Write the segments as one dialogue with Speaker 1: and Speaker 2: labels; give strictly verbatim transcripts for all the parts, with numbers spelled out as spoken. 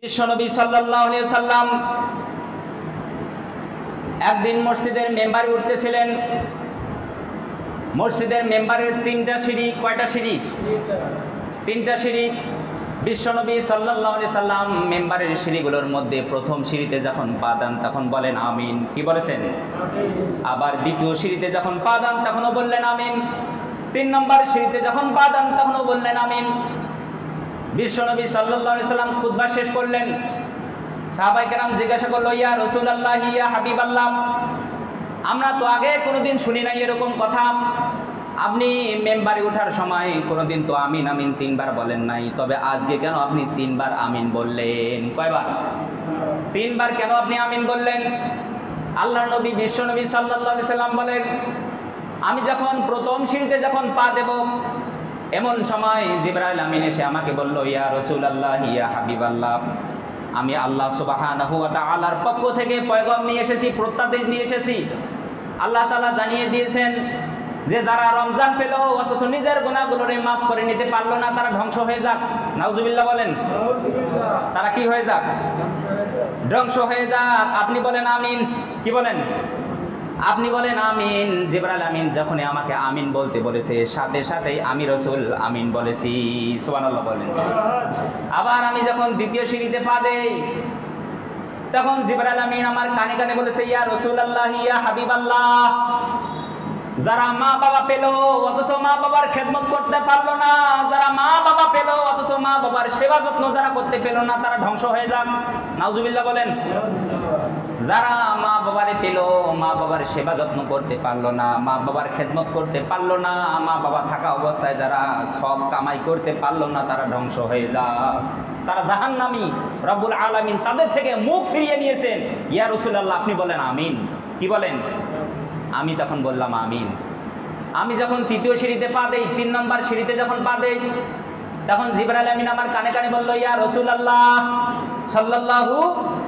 Speaker 1: বিশ্বনবী সাল্লাল্লাহু আলাইহি সাল্লাম একদিন মসজিদের মেম্বারে উঠতেছিলেন। মসজিদের মেম্বারের তিনটা সিঁড়ি। কয়টা সিঁড়ি? তিনটা সিঁড়ি। বিশ্বনবী সাল্লাল্লাহু আলাইহি সাল্লাম মেম্বারের সিঁড়িগুলোর মধ্যে প্রথম সিঁড়িতে যখন পা দেন তখন বলেন আমিন। কি বলেছেন? আবার দ্বিতীয় সিঁড়িতে যখন পা দেন তখনও বললেন আমিন। তিন নম্বর সিঁড়িতে যখন পা দেন তখনও বললেন আমিন। বিশ্বনবী সাল্লাল্লাহু আলাইহি সাল্লাম খুতবা শেষ করলেন। সাহাবায়ে কেরাম জিজ্ঞাসা করলো, ইয়া রাসূলুল্লাহ, ইয়া হাবিবাল্লাহ, আমরা তো আগে কোনোদিন শুনি নাই এরকম কথা। আপনি মেম্বারে ওঠার সময় কোনোদিন তো আমিন আমিন তিনবার বলেন নাই, তবে আজকে কেন আপনি তিনবার আমিন বললেন? কয়বার? তিনবার কেন আপনি আমিন বললেন? আল্লাহর নবী বিশ্বনবী সাল্লাল্লাহু আলাইহি সাল্লাম বলেন, আমি যখন প্রথম সিঁড়িতে যখন পা দেব এমন সময় জিবরাইল আমিন এসে আমাকে বলল, ইয়া রাসূলুল্লাহ, ইয়া হাবিবাল্লাহ, আমি আল্লাহ সুবহানাহু ওয়া তাআলার পক্ষ থেকে পয়গাম নিয়ে এসেছি, প্রত্যাদেশ নিয়ে এসেছি। আল্লাহ তাআলা জানিয়ে দিয়েছেন যে যারা রমজান পেল অথচ নিজের গুনাহগুলোরে মাফ করে নিতে পারলো না, তারা ধ্বংস হয়ে যাক। নাউজুবিল্লাহ বলেন। তারা কি হয়ে যাক? ধ্বংস হয়ে যাক। আপনি বলেন আমিন। কি বলেন? আপনি বলেন আমিন। জিবরাইল আমিন যখন আমাকে আমিন বলতে বলেছে, সাথে সাথেই আমি রাসূল আমিন বলেছি। সুবহানাল্লাহ বলেন। আবার আমি যখন দ্বিতীয় সিঁড়িতে পা দেই তখন জিবরাইল আমিন আমার কানে কানে বলেছে, ইয়া রাসূলুল্লাহ, ইয়া হাবিবাল্লাহ, যারা মা বাবা পেল অথচ মা বাবার খেদমত করতে পারলো না, যারা মা বাবা পেল অথচ মা বাবার সেবা যত্ন যারা করতে পেল না, তারা ধ্বংস হয়ে যাক। নাউজুবিল্লাহ বলেন। যারা মা বাবারে পেল, মা বাবার সেবা যত্ন করতে পারলো না, মা বাবার খেদমত করতে পারলো না, মা বাবা থাকা অবস্থায় যারা সব কামাই করতে পারলো না, তারা ধ্বংস হয়ে যাক, তারা জাহান্নামী। রব্বুল আলামিন তাদের থেকে মুখ ফিরিয়ে নিয়েছেন। ইয়া রাসূলুল্লাহ, আপনি বলেন আমিন। কি বলেন? আমি তখন বললাম আমিন। আমি যখন তৃতীয় সিঁড়িতে পা দেই, তিন নম্বর সিঁড়িতে যখন পা দেই তখন জিবরাইল আমিন আমার কানে কানে বলল, ইয়া রাসূলুল্লাহ সাল্লাল্লাহু,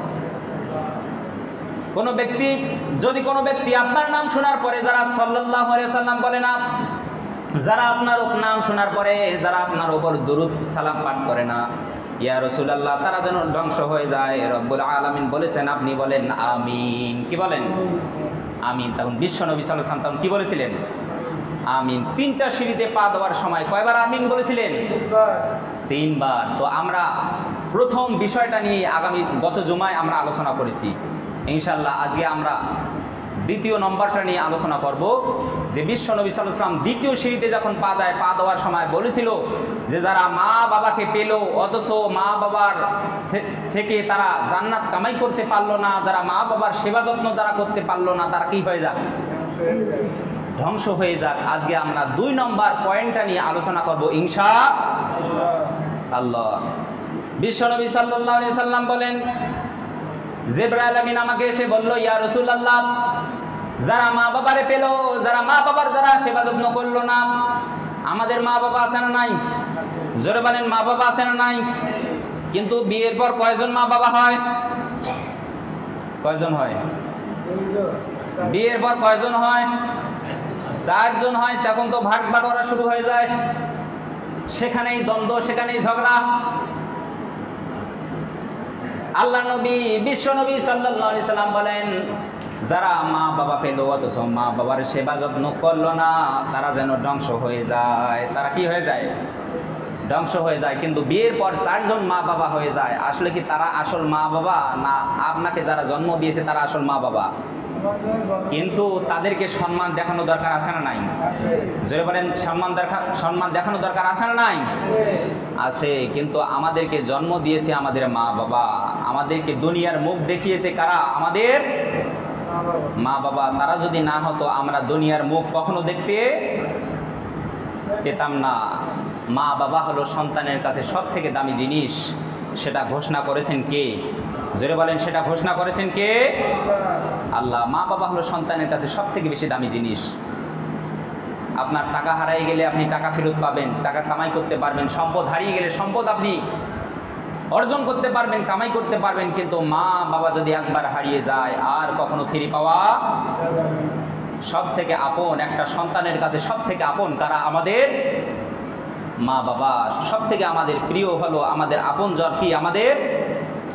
Speaker 1: কোন ব্যক্তি যদি কোনো ব্যক্তি আপনার নাম শোনার পরে যারা সাল্লাল্লাহু আলাইহি সাল্লাম বলে না, যারা আপনার নাম শোনার পরে যারা আপনার উপর দুরূদ সালাম পাঠ করে না, ইয়া রাসূলুল্লাহ, তারা যেন ধ্বংস হয়ে যায়। রব্বুল আলামিন বলেছেন আপনি বলেন আমিন। কি বলেন? আমিন। তখন বিশ্বনবী সাল্লাল্লাহু আলাইহি ওয়াসাল্লাম কি বলেছিলেন? আমিন। তিনটা সিঁড়িতে পা দেওয়ার সময় কয়বার আমিন বলেছিলেন? তিনবার। তো আমরা প্রথম বিষয়টা নিয়ে আগামী গত জুমায় আমরা আলোচনা করেছি। ইনশাআল্লাহ আজকে আমরা দ্বিতীয় নম্বরটা নিয়ে আলোচনা করব, যে বিশ্বনবী সাল্লাল্লাহু আলাইহি ওয়াসাল্লাম দ্বিতীয় সিঁড়িতে যখন পা দেয়, পা দেওয়ার সময় বলেছিল যে যারা মা বাবাকে পেল অথচ মা বাবার থেকে তারা জান্নাত কামাই করতে পারলো না, যারা মা বাবার সেবা যত্ন যারা করতে পারলো না, তারা কি হয়ে যাক? ধ্বংস হয়ে যাক। আজকে আমরা দুই নম্বর পয়েন্টটা নিয়ে আলোচনা করব ইনশাআল্লাহ। বিশ্বনবী সাল্লাল্লাহু আলাইহি সাল্লাম বলেন, জিবরাইল আমিন আমাকে এসে বলল, ইয়া রাসূলুল্লাহ, যারা মা বাবারে পেল, যারা মা বাবার যারা সেবা যত্ন করলো না, আমাদের মা বাবা আছে না নাই? জোরে বলেন, মা বাবা আছে না নাই? কিন্তু বিয়ের পর কয়জন মা বাবা হয়? কয়জন হয়? বিয়ের পর কয়জন হয়? চারজন হয়। তখন তো ভাগ বাটোয়ারা শুরু হয়ে যায়, সেখানেই দ্বন্দ্ব, সেখানেই ঝগড়া। আল্লাহ নবী বিশ্বনবী সাল্লাল্লাহু আলাইহি সাল্লাম বলেন, যারা মা বাবা পেল অথচ মা বাবার সেবা যত্ন করলো না, তারা যেন ধ্বংস হয়ে যায়। তারা কি হয়ে যায়? ধ্বংস হয়ে যায়। কিন্তু বিয়ের পর চারজন মা বাবা হয়ে যায়। আসলে কি তারা আসল মা বাবা, না আপনাকে যারা জন্ম দিয়েছে তারা আসল মা বাবা? কিন্তু তাদেরকে সম্মান দেখানো দরকার আছে না নাই? জোরে বলেন, সম্মান দেখা সম্মান দেখানো দরকার আছে না নাই? আছে। কিন্তু আমাদেরকে জন্ম দিয়েছে আমাদের মা বাবা, আমাদেরকে দুনিয়ার মুখ দেখিয়েছে কারা? আমাদের মা বাবা। তারা যদি না হতো আমরা দুনিয়ার মুখ কখনো দেখতে পেতাম না। মা বাবা হলো সন্তানের কাছে সব থেকে দামি জিনিস। সেটা ঘোষণা করেছেন কে? জোরে বলেন, সেটা ঘোষণা করেছেন কে? আল্লাহ। মা বাবা হলো সন্তানের কাছে সব থেকে বেশি দামি জিনিস। আপনার টাকা হারিয়ে গেলে আপনি টাকা ফেরত পাবেন, টাকা কামাই করতে পারবেন। সম্পদ হারিয়ে গেলে সম্পদ আপনি অর্জন করতে পারবেন, কামাই করতে পারবেন। কিন্তু মা বাবা যদি একবার হারিয়ে যায় আর কখনো ফিরে পাওয়া সব থেকে আপন। একটা সন্তানের কাছে সব থেকে আপন কারা? আমাদের মা বাবা। সব থেকে আমাদের প্রিয় হলো আমাদের আপনজন কি? আমাদের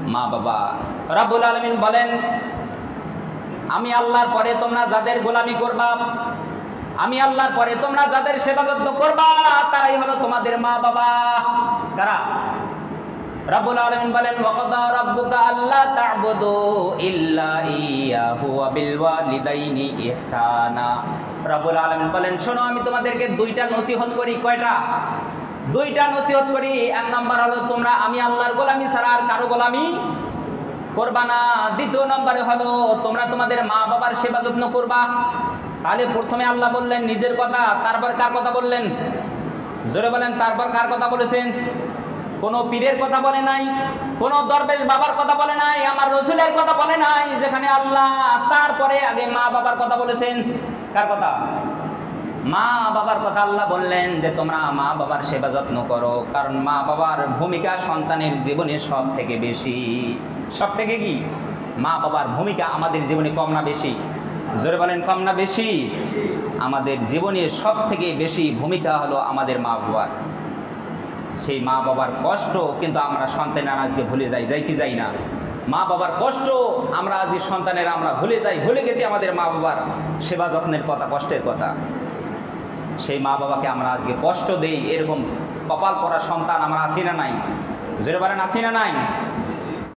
Speaker 1: মা বাবা। রব্বুল আলামিন বলেন, আমি আল্লাহর পরে তোমরা যাদের গোলামি করবা, আমি আল্লাহর পরে তোমরা যাদের সেবা যত্ন করবা, তারাই হলো তোমাদের মা বাবা। কারা? রব্বুল আলামিন বলেন, ওয়াকাদা রাব্বুকা আল্লা তা'বুদু ইল্লা ইয়াহু ওয়া বিল ওয়ালিদাইনি ইহসানা। রব্বুল আলামিন বলেন, শোনো আমি তোমাদেরকে দুইটা নসিহত করি। কয়টা? দুইটা নসিহত করি। এক নাম্বার হলো তোমরা আমি আল্লাহর গোলামি ছাড়া আর কারো গোলামি করবা না। দ্বিতীয় নম্বরে হলো তোমরা তোমাদের মা বাবার সেবা যত্ন করবা। তাহলে প্রথমে আল্লাহ বললেন নিজের কথা, তারপর কার কথা বললেন? জোরে বলেন, তারপর কার কথা বলেছেন? কোনো পীরের কথা বলে নাই, কোনো দরবেশ বাবার কথা বলে নাই, আমার রসুলের কথা বলে নাই। যেখানে আল্লাহ তারপরে আগে মা বাবার কথা বলেছেন। কার কথা? মা বাবার কথা আল্লাহ বললেন যে তোমরা মা বাবার সেবা যত্ন করো, কারণ মা বাবার ভূমিকা সন্তানের জীবনে সব থেকে বেশি। সব থেকে কি? মা বাবার ভূমিকা আমাদের জীবনে কম না বেশি? জোরে বলেন, কম না বেশি? আমাদের জীবনে সব থেকে বেশি ভূমিকা হলো আমাদের মা বাবার। সেই মা বাবার কষ্ট কিন্তু আমরা সন্তানেরা আজকে ভুলে যাই, যাই কি যাই না? মা বাবার কষ্ট আমরা আজকে সন্তানেরা আমরা ভুলে যাই, ভুলে গেছি আমাদের মা বাবার সেবা যত্নের কথা, কষ্টের কথা। সেই মা বাবাকে আমরা আজকে কষ্ট দেই, এরকম কপাল পরা সন্তান আমরা আছি না নাই? জোরে বলেন, আছি না নাই?